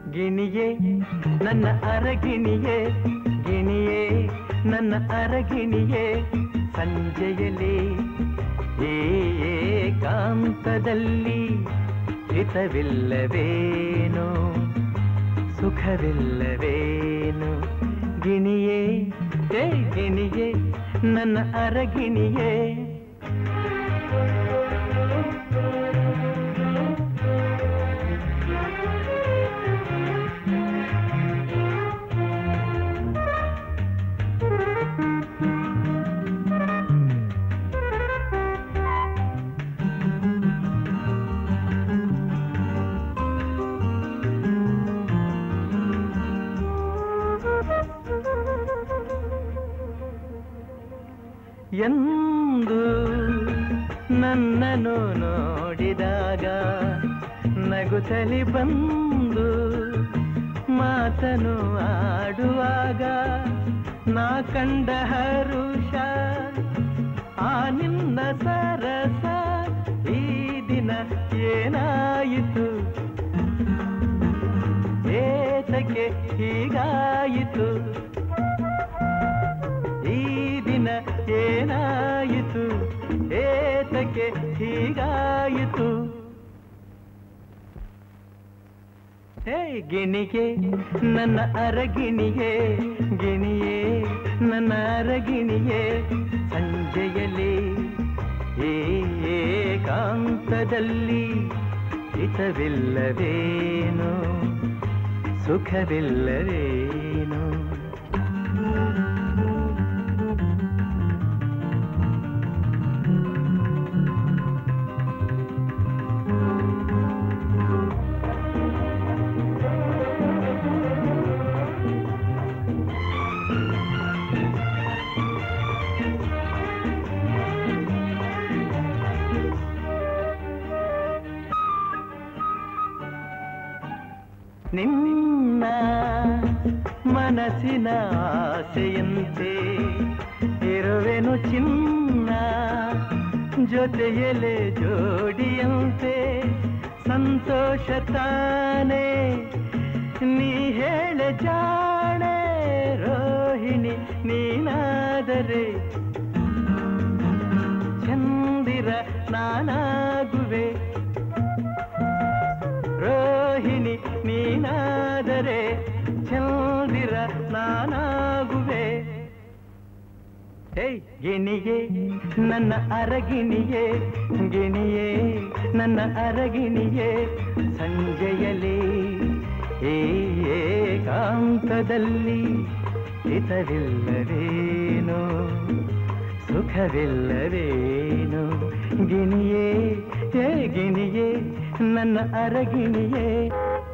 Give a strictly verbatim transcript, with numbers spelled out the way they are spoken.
ಗಿಣಿಯೇ ನನ್ನ ಅರಗಿಣಿಯೇ ಗಿಣಿಯೇ ನನ್ನ ಅರಗಿಣಿಯೇ ಸಂಜೆಯಲ್ಲಿ ಏಕಾಂತದಲ್ಲಿ ಹಿತವಿಲ್ಲವೇನೋ ಸುಖವಿಲ್ಲವೇನೋ ಗಿಣಿಯೇ ಏ ಗಿಣಿಯೇ ನನ್ನ ಅರಗಿಣಿಯೇ ಎಂದು ನನ್ನನ್ನು ನೋಡಿದಾಗ ನಗುತ್ತಲಿ ಬಂದು ಮಾತನು ಆಡುವಾಗ ನಾ ಕಂಡ ಹರುಷ ಆ ನಿನ್ನ ಸರಸ ಈ ದಿನ ಏನಾಯಿತು ಏತಕ್ಕೆ ಹೀಗಾಯಿತು ಈ ದಿನ ಏನಾಯಿತು ಏತಕ್ಕೆ ಹೀಗಾಯಿತು ಹೇ ಗಿಣಿಯೇ ನನ್ನ ಅರಗಿಣಿಯೇ ಗಿಣಿಯೇ ನನ್ನ ಅರಗಿಣಿಯೇ ಸಂಜೆಯಲ್ಲಿ ಏಕಾಂತದಲ್ಲಿ ಹಿತವಿಲ್ಲವೇನೋ ಸುಖವಿಲ್ಲವೇನೋ ನಿನ್ನ ಮನಸ್ಸಿನ ಆಸೆಯಂತೆ ಇರುವೆನು ಚಿನ್ನ ಜೊತೆಯಲೆ ಜೋಡಿಯಂತೆ ಸಂತೋಷ ತಾನೇ ನೀ ಹೇಳ ಜಾಣೆ ರೋಹಿಣಿ ನೀನಾದರೆ ಚಂದಿರ ನಾನಾಗುವೆ ರೋಹಿಣಿ ನೀನಾದರೆ ಚಂದಿರ ನಾನಾಗುವೆ ಹೇ ಗಿಣಿಯೇ ನನ್ನ ಅರಗಿಣಿಯೇ ಗಿಣಿಯೇ ನನ್ನ ಅರಗಿಣಿಯೇ ಸಂಜೆಯಲ್ಲಿ ಏಕಾಂತದಲ್ಲಿ ಹಿತವಿಲ್ಲವೇನೋ ಸುಖವಿಲ್ಲವೇನೋ ಗಿಣಿಯೇ ಹೇ ಗಿಣಿಯೇ ನನ್ನ ಅರಗಿಣಿಯೇ